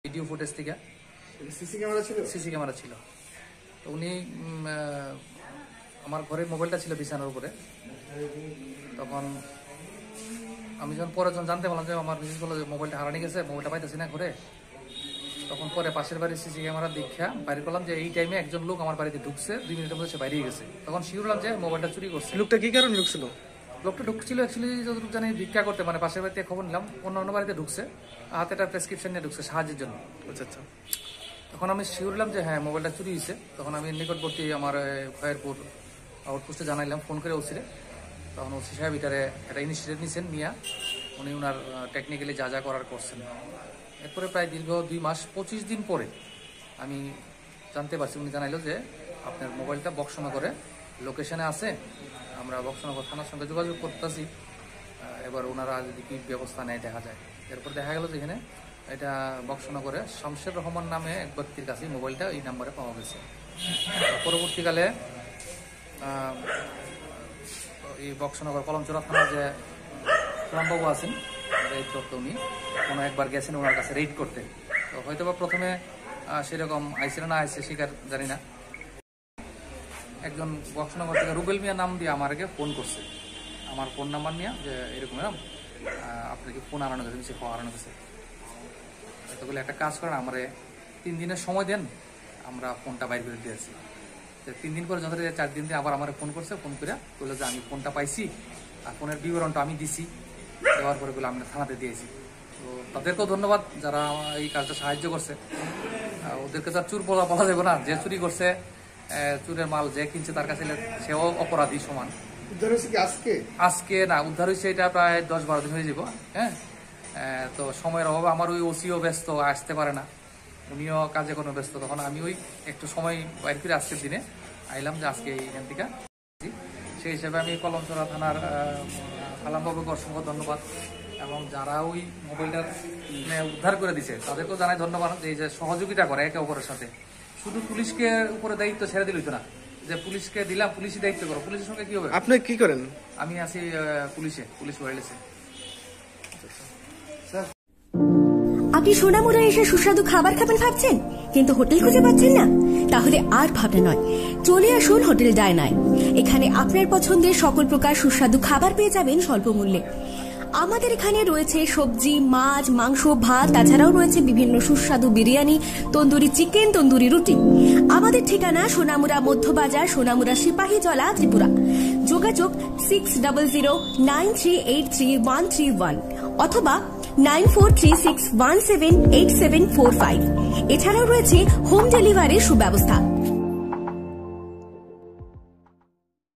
Video footage থেকে CC camera ছিল। তো উনি আমার ঘরের মোবাইলটা ছিল বিছানার উপরে। তখন আমি যখন পরে জানতে পারলাম যে আমার মিসেস বললো যে মোবাইলটা হারানি গেছে, মোবাইলটা পাইতেছি না ঘরে। তখন পরে পাশের বাড়ির সিসি ক্যামেরা দেখা বাইরে করলাম যে এই টাইমে একজন লোক আমার বাড়িতে ঢুকছে, 2 মিনিটের মধ্যে সে বাইরেই গেছে। তখন শিওর হলাম যে মোবাইলটা চুরি করছে। লোকটা কি কারণে ঢুকছিল? লোকটা ঢুকছিল অ্যাকচুয়ালি যতটুকু জানি ভিক্ষা করতে, মানে পাশের বাড়িতে খবর নিলাম অন্য বাড়িতে ঢুকছে, হাতে একটা প্রেসক্রিপশন নিয়ে ঢুকছে সাহায্যের জন্য। আচ্ছা আচ্ছা। তখন আমি শিওর হলাম যে হ্যাঁ মোবাইলটা চুরি হয়েছে। তখন আমি নিকটবর্তী আমার খয়েরপুর আউটপোস্টে জানাইলাম ফোন করে ওসিরে। তখন ওসি সাহেব এটারে একটা ইনিশিয়েটিভ নিয়েছেন, নিয়ে উনি ওনার টেকনিক্যালি যা যা করার করছেন। এরপরে প্রায় দীর্ঘ 2 মাস 25 দিন পরে আমি জানতে পারছি, উনি জানাইলো যে আপনার মোবাইলটা বক্সনগরে লোকেশনে আছে, আমরা বক্সনগর থানার সঙ্গে যোগাযোগ করতেছি, এবার ওনারা যদি কি ব্যবস্থা নেয় দেখা যায়। এরপর দেখা গেল যে এখানে এটা বক্সনগরে শামসের রহমান নামে এক ব্যক্তির কাছে মোবাইলটা এই নাম্বারে পাওয়া গেছে। পরবর্তীকালে এই বক্সনগর কলমচোরা থানার যে রামবাবু আছেন রেড করতে, উনি কোনো একবার গেছেন ওনার কাছে রেড করতে। তো হয়তো বা প্রথমে সেরকম আইসে না আইসে শিকার জানি না, একজন বক্সনগর থেকে রুবেল মিয়া নাম দিয়ে আমাকে ফোন করছে, আমার ফোন নাম্বার নিয়ে, যে এরকম এরকম আপনার কি ফোন হারানো গেছে, হারানো গেছে। এতগুলো একটা কাজ করেন, আমার 3 দিনের সময় দেন, আমরা ফোনটা বাইর করে দিয়েছি। 3 দিন পরে যথারীতি 4 দিন দিয়ে আবার আমার ফোন করছে, ফোন করে বললো যে আমি ফোনটা পাইছি আর ফোনের বিবরণটা আমি দিছি, দেওয়ার পরে বলে আমরা থানাতে দিয়েছি। তো তাদেরকেও ধন্যবাদ যারা এই কাজটা সাহায্য করছে। ওদেরকে তো চুর বলা যাবে না, যে চুরি করছে চুরের মাল যে কিনছে তার কাছে সেও অপরাধী সমান। উদ্ধার হয়েছে কি আজকে না, উদ্ধার হয়েছে এটা প্রায় 10-12 দিন হয়ে যাব। হ্যাঁ, তো সময়ের অভাবে আমার ওই ওসিও ব্যস্ত, আসতে পারে না, উনিও কাজে কোনো ব্যস্ত। তখন আমি ওই একটু সময় বাইর করে আজকের দিনে আইলাম যে আজকে এইখান থেকে। সেই হিসেবে আমি কলমচোরা থানার আলামবাবুকে অসংখ্য ধন্যবাদ, এবং যারা ওই মোবাইলটা উদ্ধার করে দিছে তাদেরকেও জানাই ধন্যবাদ, যে এই যে সহযোগিতা করে একে অপরের সাথে। শুধু পুলিশকে উপরে দায়িত্ব ছেড়ে দিল না, যে পুলিশকে দিলাম পুলিশই দায়িত্ব করো, পুলিশের সঙ্গে কি হবে? আপনি কি করেন? আমি আছি পুলিশ ওয়াইল্ডসে। আপনি সোনামুড়া এসে সুস্বাদু খাবার খাবেন ভাবছেন, কিন্তু হোটেল খুঁজে পাচ্ছেন না? তাহলে আর ভাবনা নয়, চলে আসুন হোটেল ডায়নায়। এখানে আপনার পছন্দের সকল প্রকার সুস্বাদু খাবার পেয়ে যাবেন স্বল্প মূল্যে। আমাদের এখানে রয়েছে সবজি, মাছ, মাংস, ভাত, তাছাড়াও রয়েছে বিভিন্ন সুস্বাদু বিরিয়ানি, তন্দুরি চিকেন, তন্দুরি রুটি। আমাদের ঠিকানা সোনামুড়া মধ্যবাজার, সোনামুড়া সিপাহীজলা, ত্রিপুরা। যোগাযোগ 600093833131 অথবা 9436178745। এছাড়াও রয়েছে হোম ডেলিভারির সুব্যবস্থা।